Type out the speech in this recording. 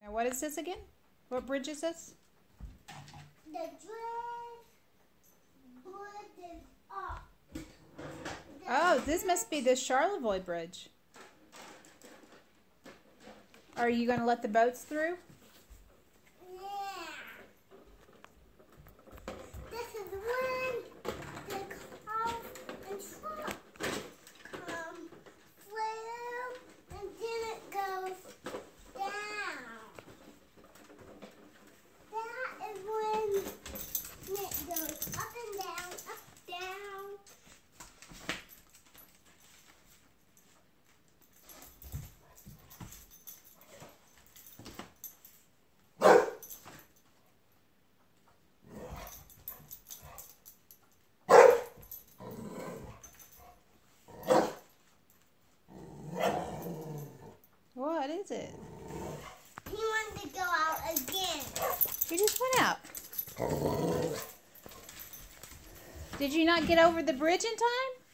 Now what is this again? What bridge is this? The bridge is up. Oh, this must be the Charlevoix Bridge. Are you going to let the boats through? Yeah. This is when the car and truck come through, and then it goes down. That is when it goes up and down, up, down. What is it? He wanted to go out again. You just went out. Did you not get over the bridge in time?